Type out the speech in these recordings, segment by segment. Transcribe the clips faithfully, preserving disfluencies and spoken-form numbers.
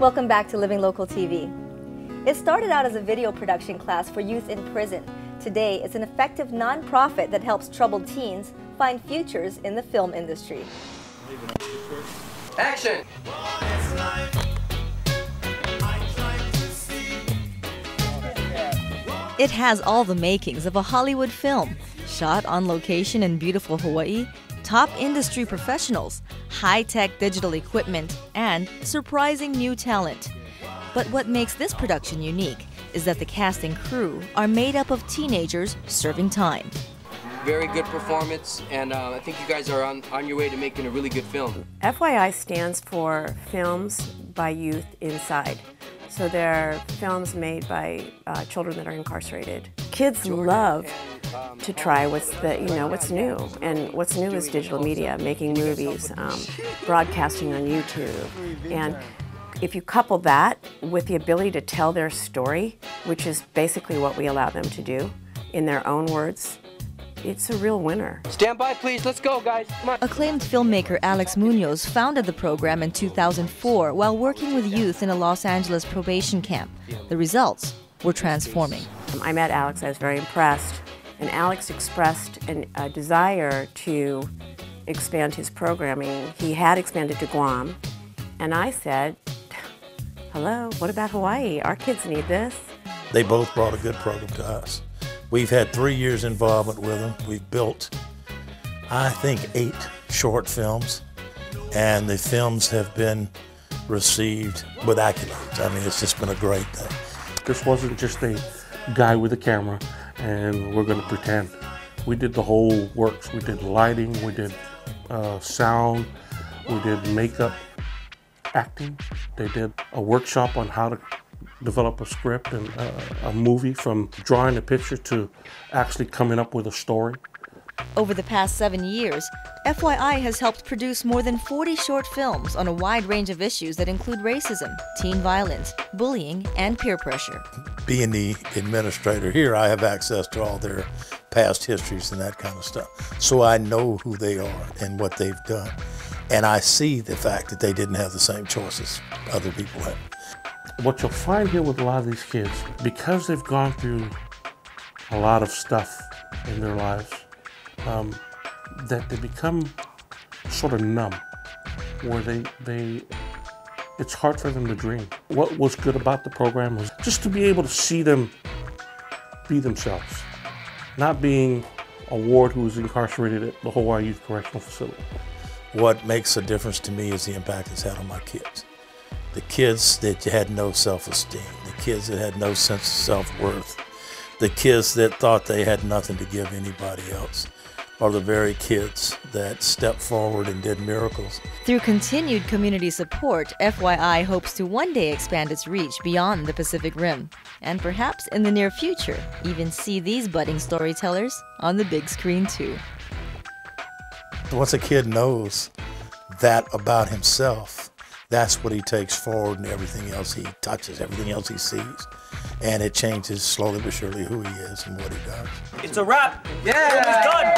Welcome back to Living Local T V. It started out as a video production class for youth in prison. Today, it's an effective nonprofit that helps troubled teens find futures in the film industry. Action! It has all the makings of a Hollywood film. Shot on location in beautiful Hawaii, top industry professionals, high-tech digital equipment, and surprising new talent. But what makes this production unique is that the cast and crew are made up of teenagers serving time. Very good performance, and uh, I think you guys are on, on your way to making a really good film. F Y I stands for Films by Youth Inside. So they're films made by uh, children that are incarcerated. Kids love to try what's the, you know, what's new, and what's new is digital media, making movies, um, broadcasting on YouTube, and if you couple that with the ability to tell their story, which is basically what we allow them to do in their own words, it's a real winner. Stand by, please. Let's go, guys. Come on. Acclaimed filmmaker Alex Muñoz founded the program in two thousand four while working with youth in a Los Angeles probation camp. The results were transforming. I met Alex, I was very impressed, and Alex expressed an, a desire to expand his programming. He had expanded to Guam, and I said, hello, what about Hawaii? Our kids need this. They both brought a good program to us. We've had three years involvement with them. We've built, I think, eight short films, and the films have been received with accolades. I mean, it's just been a great thing. This wasn't just a guy with a camera and we're going to pretend. We did the whole works. We did lighting, we did uh, sound, we did makeup, acting. They did a workshop on how to develop a script and uh, a movie, from drawing a picture to actually coming up with a story. Over the past seven years, F Y I has helped produce more than forty short films on a wide range of issues that include racism, teen violence, bullying, and peer pressure. Being the administrator here, I have access to all their past histories and that kind of stuff. So I know who they are and what they've done. And I see the fact that they didn't have the same choices other people had. What you'll find here with a lot of these kids, because they've gone through a lot of stuff in their lives, um, that they become sort of numb, where they, they, it's hard for them to dream. What was good about the program was just to be able to see them be themselves, not being a ward who was incarcerated at the Hawaii Youth Correctional Facility. What makes a difference to me is the impact it's had on my kids. The kids that had no self-esteem, the kids that had no sense of self-worth, the kids that thought they had nothing to give anybody else, are the very kids that stepped forward and did miracles. Through continued community support, F Y I hopes to one day expand its reach beyond the Pacific Rim, and perhaps in the near future, even see these budding storytellers on the big screen too. Once a kid knows that about himself, that's what he takes forward, and everything else he touches, everything else he sees. And it changes slowly but surely who he is and what he does. It's a wrap. Yeah. Film is done.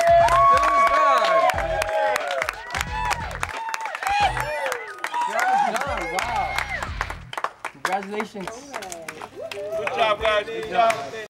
Film is done. Wow. Congratulations. Good job, guys. Good job.